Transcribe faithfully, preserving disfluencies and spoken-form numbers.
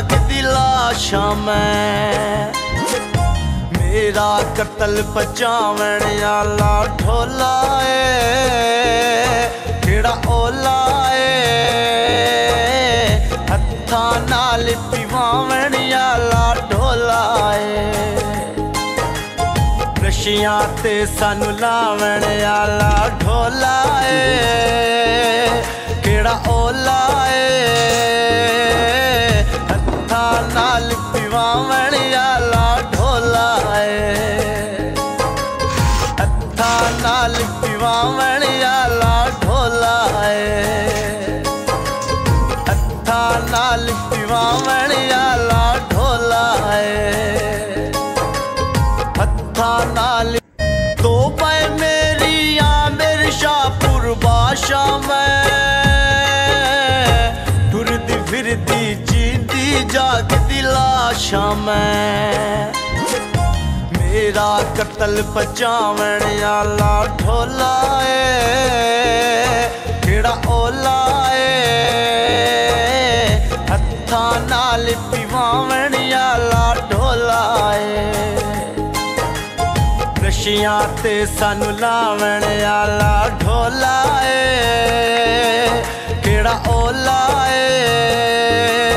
जागदी लाशां मैं। मेरा कत्ल पचावण आला ढोला ए केड़ा ओला ए, हत्थां नाल पिवावण आला ढोला ए। नशियां ते सानू लावण आला ढोला ए केड़ा ओला ए, हत्थां नाल पिवावण आला ढोला ए, हत्थां नाल पिवावण आला ढोला ए, हत्थां नाल पिवावण आला ढोला ए, हत्थां नाल। तो पाए मेरी आमिर शाहपुर बादशा मैं, टुरदी फिरदी जींदी जागदी लाशा मैं। मेरा कत्ल पचावण आला ढोला ए केड़ा ओला ए, हत्थां नाल पिवावण आला ढोला ए। नशियां ते सानू लावण आला ढोला ए केड़ा ओला ए।